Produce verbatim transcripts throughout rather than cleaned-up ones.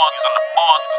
boards, on the boards.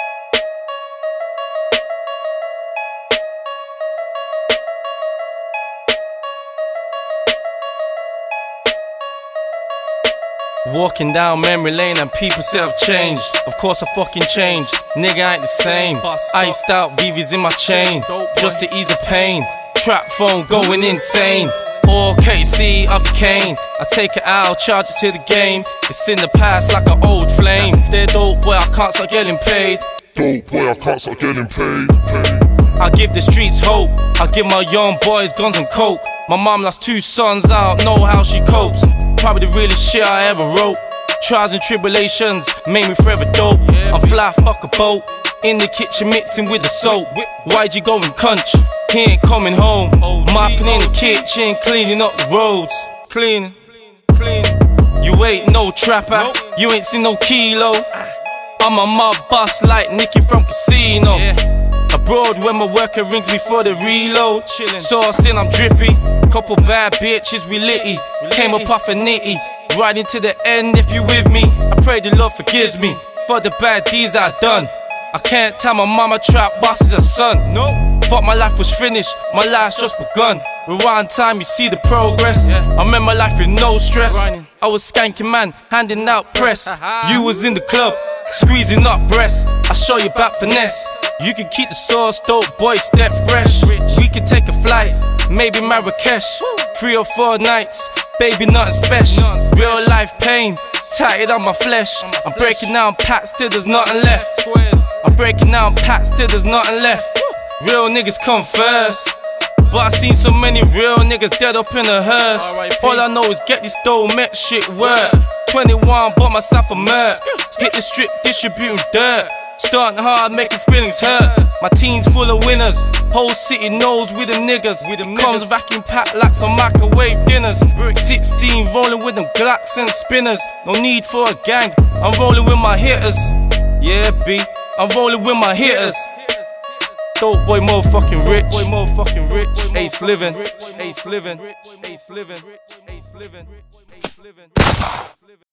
Walking down memory lane and people say I've changed. Of course I fucking changed. Nigga ain't the same. Iced out V V's in my chain, just to ease the pain. Trap phone going insane. All K C of the cane. I take it out, charge it to the game. It's in the past like an old flame. They're dope boy, I can't start getting paid. Dope boy, I can't start getting paid, paid. I give the streets hope. I give my young boys guns and coke. My mom lost two sons, I don't know how she copes. Probably the realest shit I ever wrote. Trials and tribulations made me forever dope. I'm fly, fuck a boat. In the kitchen mixing with the soap. Why'd you go and cunch? He ain't coming home. Mopping in the kitchen, cleaning up the roads. Cleaning, cleaning. You ain't no trapper, you ain't seen no kilo. I'm a mob boss like Nicky from Casino. Abroad when my worker rings me for the reload. Sauce in, I'm drippy. Couple bad bitches, we litty. Came up off a nitty. Riding to the end if you with me. I pray the Lord forgives me for the bad deeds that I done. I can't tell my mama trap boss is a son. No, thought my life was finished, my life's just begun. Rewind time, you see the progress. I remember my life with no stress. I was skanking man, handing out press. You was in the club, squeezing up breasts. I show you back finesse. You can keep the sauce, dope boy, step fresh. We can take a flight, maybe Marrakesh. Three or four nights, baby nothing special. Real life pain, tatted on my flesh. I'm breaking down packs till there's nothing left. I'm breaking down packs till there's nothing left. Real niggas come first, but I seen so many real niggas dead up in a hearse. All I know is get this dough, make shit work. twenty-one, bought myself a Merc. Hit the strip, distributing dirt. Starting hard, making feelings hurt. My team's full of winners. Whole city knows we them niggas. We them Comes niggas. Vacuum packed like some microwave dinners. sixteen rolling with them Glocks and spinners. No need for a gang, I'm rolling with my hitters. Yeah, B, I'm rolling with my hitters. Dope boy, motherfucking rich. Boy, motherfucking rich. Ace living. Ace living. Ace living. Ace living. Ace living.